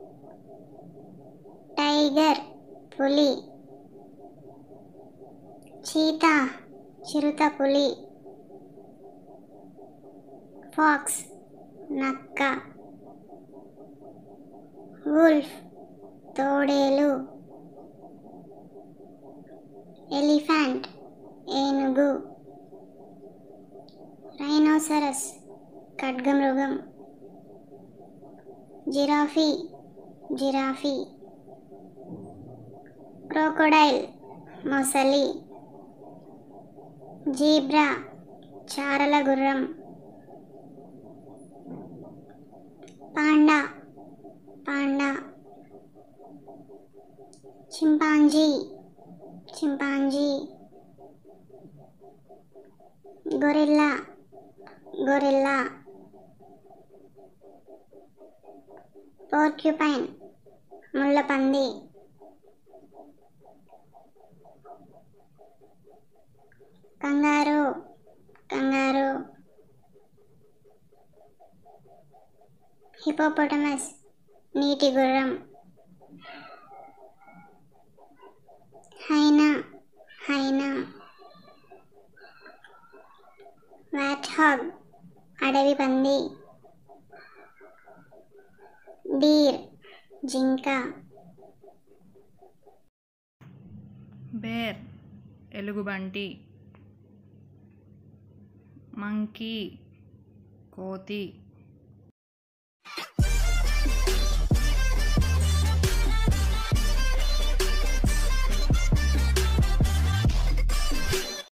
tiger పులి, cheetah చిరుత పులి, pox నక్క, వుల్ఫ్ తోడేలు, ఎలిఫెంట్ ఏనుగు, రైనోసరస్ ఖడ్గమృగం, జిరాఫీ, క్రోకోడైల్ మొసలి, జీబ్రా చారల గుర్రం, పాండా చింపాంజీ గొరిల్లా పోర్క్యుపైన్ ముళ్ళపంది, కంగారూ హిపోపొటమస్ నీటి గుర్రం, హైనా వాట్హాగ్ అడవి పంది, డీర్ జింక, బేర్ ఎలుగుబంటి, మంకీ కోతి,